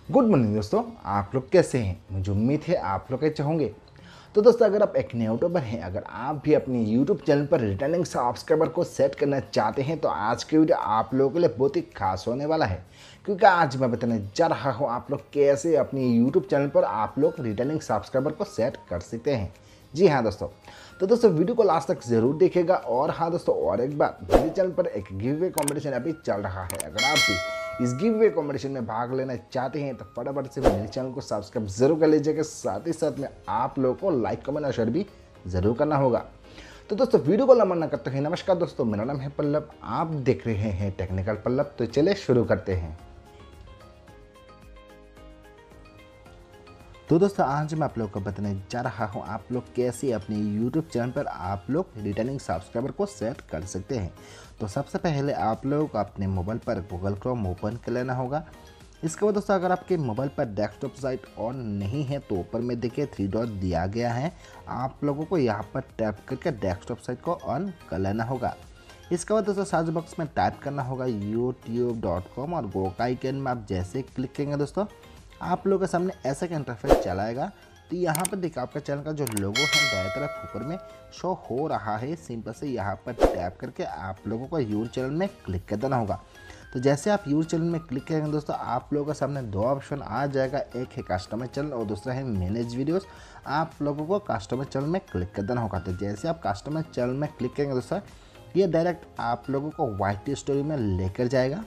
Good morning दोस्तों, आप लोग कैसे हैं। मुझे उम्मीद है आप लोग अच्छे होंगे। तो दोस्तों, अगर आप एक नए यूट्यूबर हैं, अगर आप भी अपने यूट्यूब चैनल पर रिटर्निंग सब्सक्राइबर को सेट करना चाहते हैं तो आज की वीडियो आप लोगों के लिए बहुत ही खास होने वाला है, क्योंकि आज मैं बताने जा रहा हूं आप लोग कैसे अपने यूट्यूब चैनल पर आप लोग रिटर्निंग सब्सक्राइबर को सेट कर सकते हैं। जी हाँ दोस्तों, तो दोस्तों वीडियो को लास्ट तक जरूर देखिएगा। और हाँ दोस्तों, और एक बात, मेरे चैनल पर एक गिव अवे कॉम्पिटिशन अभी चल रहा है। अगर आप भी इस गिव अवे कॉम्पिटिशन में भाग लेना चाहते हैं तो फटाफट से मेरे चैनल को सब्सक्राइब जरूर कर लीजिएगा। साथ ही साथ में आप लोगों को लाइक कमेंट और शेयर भी जरूर करना होगा। तो दोस्तों वीडियो को लंबा न करते हैं। नमस्कार दोस्तों, मेरा नाम है पल्लव, आप देख रहे हैं टेक्निकल पल्लव। तो चलिए शुरू करते हैं। तो दोस्तों, आज मैं आप लोगों को बताने जा रहा हूं आप लोग कैसे अपने YouTube चैनल पर आप लोग रिटर्निंग सब्सक्राइबर को सेट कर सकते हैं। तो सबसे पहले आप लोगों को अपने मोबाइल पर गूगल क्रोम ओपन कर लेना होगा। इसके बाद दोस्तों, अगर आपके मोबाइल पर डेस्कटॉप साइट ऑन नहीं है तो ऊपर में देखिए 3 डॉट दिया गया है। आप लोगों को यहाँ पर टैप करके डेस्कटॉप साइट को ऑन कर लेना होगा। इसके बाद दोस्तों, सर्च बॉक्स में टाइप करना होगा youtube.com और गो का आइकन में आप जैसे क्लिक करेंगे दोस्तों, आप लोगों के सामने ऐसा का इंटरफेस चलाएगा। तो यहाँ पर देखिए आपका चैनल का जो लोगो है दाएं तरफ ऊपर में शो हो रहा है। सिंपल से यहाँ पर टैप करके आप लोगों को यूर चैनल में क्लिक कर देना होगा। तो जैसे आप यूर चैनल में क्लिक करेंगे दोस्तों, आप लोगों के सामने 2 ऑप्शन आ जाएगा। एक है कस्टमर चैनल और दूसरा है मैनेज वीडियोस। आप लोगों को कस्टमर चैनल में क्लिक कर देना होगा। तो जैसे आप कस्टमर चैनल में क्लिक करेंगे दोस्तों, ये डायरेक्ट आप लोगों को वाईटी स्टोरी में लेकर जाएगा।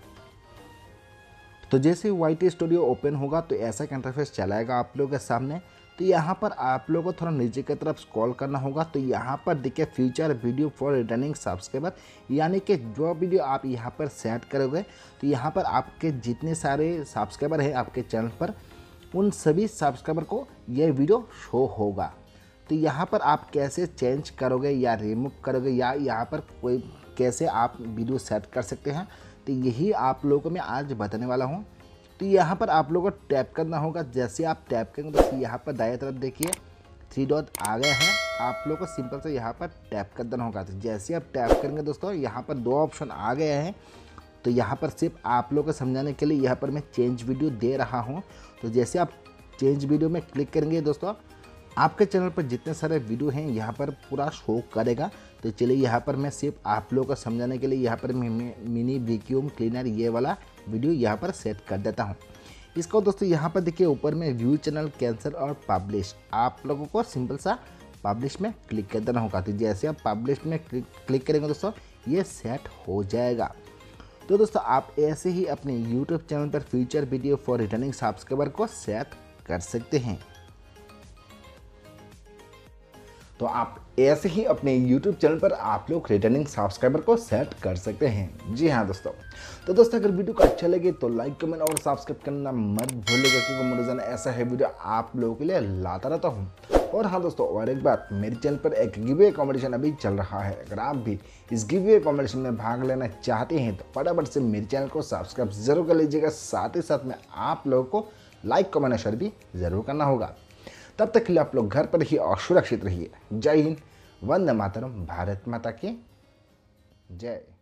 तो जैसे ही वाईटी स्टूडियो ओपन होगा तो ऐसा का इंटरफेस चलाएगा आप लोगों के सामने। तो यहाँ पर आप लोगों को थोड़ा नीचे की तरफ स्क्रॉल करना होगा। तो यहाँ पर देखिए future video for returning subscriber, यानी कि जो वीडियो आप यहाँ पर सेट करोगे तो यहाँ पर आपके जितने सारे सब्सक्राइबर हैं आपके चैनल पर, उन सभी सब्सक्राइबर को यह वीडियो शो होगा। तो यहाँ पर आप कैसे चेंज करोगे या रिमूव करोगे या यहाँ पर कोई कैसे आप वीडियो सेट कर सकते हैं, तो यही आप लोगों को मैं आज बताने वाला हूँ। तो यहाँ पर आप लोगों को टैप करना होगा। जैसे आप टैप करेंगे तो यहाँ पर दाएं तरफ देखिए 3 डॉट आ गए हैं। आप लोगों को सिंपल से यहाँ पर टैप कर देना होगा। तो जैसे आप टैप करेंगे दोस्तों, यहाँ पर 2 ऑप्शन आ गए हैं। तो यहाँ पर सिर्फ आप लोगों को समझाने के लिए यहाँ पर मैं चेंज वीडियो दे रहा हूँ। तो जैसे आप चेंज वीडियो में क्लिक करेंगे दोस्तों, आपके चैनल पर जितने सारे वीडियो हैं यहाँ पर पूरा शो करेगा। तो चलिए यहाँ पर मैं सिर्फ आप लोगों को समझाने के लिए यहाँ पर मिनी वैक्यूम क्लीनर ये वाला वीडियो यहाँ पर सेट कर देता हूँ। इसको दोस्तों यहाँ पर देखिए ऊपर में व्यू चैनल कैंसिल और पब्लिश, आप लोगों को सिंपल सा पब्लिश में क्लिक कर देना होगा। तो जैसे आप पब्लिश में क्लिक करेंगे दोस्तों, ये सेट हो जाएगा। तो दोस्तों, आप ऐसे ही अपने यूट्यूब चैनल पर future video for returning subscriber को सेट कर सकते हैं। तो आप ऐसे ही अपने YouTube चैनल पर आप लोग रिटर्निंग सब्सक्राइबर को सेट कर सकते हैं। जी हाँ दोस्तों, तो दोस्तों अगर वीडियो को अच्छा लगे तो लाइक कमेंट और सब्सक्राइब करना मत भूलिएगा, क्योंकि मैं रोजाना ऐसा है वीडियो आप लोगों के लिए लाता रहता हूँ। और हाँ दोस्तों, और एक बात, मेरे चैनल पर एक गिव अवे कॉम्पिटिशन अभी चल रहा है। अगर आप भी इस गिव अवे कॉम्पिटिशन में भाग लेना चाहते हैं तो फटाफट से मेरे चैनल को सब्सक्राइब जरूर कर लीजिएगा। साथ ही साथ में आप लोगों को लाइक कमेंट और शेयर भी जरूर करना होगा। तब तक के लिए आप लोग घर पर ही और सुरक्षित रहिए। जय हिंद, वंदे मातरम, भारत माता की जय।